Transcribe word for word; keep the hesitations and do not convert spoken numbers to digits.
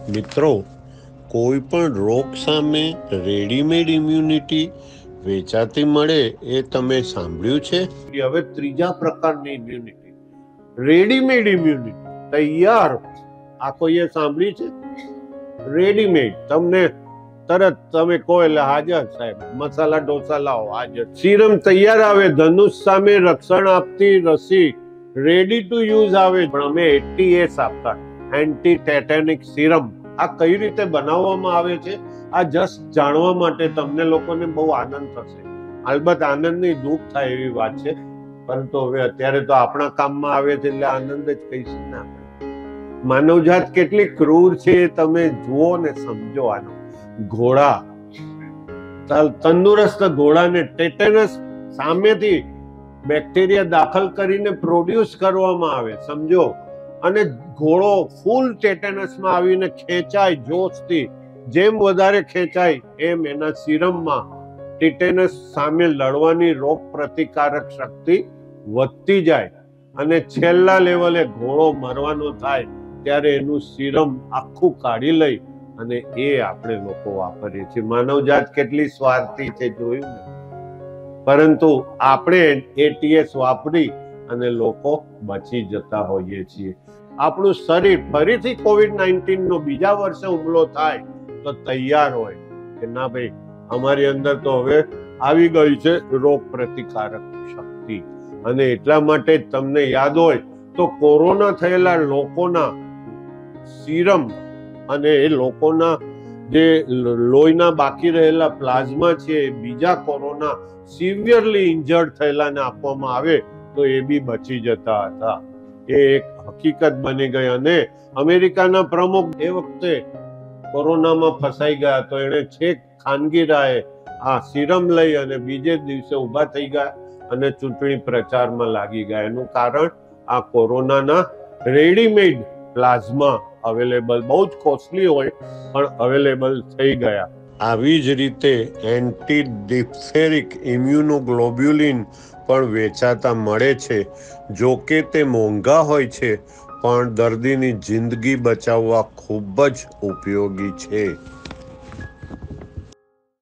મિત્રો, કોઈ પણ રોગ સામે રેડીમેડ ઇમ્યુનિટી વેચાતી મળે એ તમે સાંભળ્યું છે? હવે ત્રીજા પ્રકારની ઇમ્યુનિટી, રેડીમેડ ઇમ્યુનિટી, તૈયાર. આ કોઈએ સાંભળી છે? રેડીમેડ, તમને તરત તમે કહો એટલે હાજર સાહેબ, મસાલા ઢોસા લાવો, હાજર. સિરમ તૈયાર આવે, ધનુષ સામે રક્ષણ આપતી રસી રેડી ટુ યુઝ આવે. પણ અમે એટીએસ આપતા, એન્ટી ટેટેનિક સિરમ. આ કઈ રીતે બનાવવામાં આવે છે, આ જસ્ટ જાણવા માટે તમને લોકોને બહુ આનંદ થશે. અલબત્ત આનંદ નહીં, દુઃખ થાય એવી વાત છે, પરંતુ હવે અત્યારે તો આપણા કામમાં આવે છે એટલે આનંદ જ કહીશું ને આપણે. માનવજાત કેટલી ક્રૂર છે તમે જુઓ ને સમજો. આનો ઘોડા, તંદુરસ્ત ઘોડાને ટેટેનસ સામેથી બેક્ટેરિયા દાખલ કરીને પ્રોડ્યુસ કરવામાં આવે, સમજો. અને ઘોડો ફૂલ ટેટેનસમાં આવીને ખેંચાય જોશથી. જેમ વધારે ખેંચાય એમ એના સિરમમાં ટેટેનસ સામે લડવાની રોગ પ્રતિકારક શક્તિ વધતી જાય અને છેલ્લા લેવલે ઘોડો મરવાનો થાય ત્યારે એનું સિરમ આખું કાઢી લઈ અને એ આપણે લોકો વાપરીએ છીએ. માનવજાત કેટલી સ્વાર્થી છે જોયું ને. પરંતુ આપણે એટીએસ વાપરી અને લોકો બચી જતા હોઈએ છીએ. આપણું શરીર ફરીથી કોવિડ નાઇન્ટીન નો બીજા વર્ષે હુમલો થાય તો તૈયાર હોય કે ના ભાઈ, અમારી અંદર તો હવે આવી ગઈ છે રોગ પ્રતિકારક શક્તિ. અને એટલા માટે તમને યાદ હોય તો કોરોના થયેલા લોકોના સિરમ અને એ લોકોના જે લોહીના બાકી રહેલા પ્લાઝમા છે, બીજા કોરોના સિવિયરલી ઇન્જર્ડ થયેલાને આપવામાં આવે તો એ બી બચી જતા હતા. એ એક હકીકત બની ગઈ. અને અમેરિકાના પ્રમુખ એ વખતે કોરોનામાં ફસાઈ ગયા તો એણે છેક ખાનગી રાહે આ સિરમ લઈ અને બીજે દિવસે ઊભા થઈ ગયા અને ચૂંટણી પ્રચારમાં લાગી ગયા. એનું કારણ આ કોરોનાના રેડીમેડ પ્લાઝમા અવેલેબલ, બહુ જ કોસ્ટલી હોય પણ અવેલેબલ થઈ ગયા. આવી જ રીતે એન્ટી ડિપ્થેરિક ઇમ્યુનોગ્લોબ્યુલિન પણ વેચાતા મળે છે. જો કે તે મોંઘા હોય છે પણ દર્દીની જિંદગી બચાવવા ખૂબ જ ઉપયોગી છે.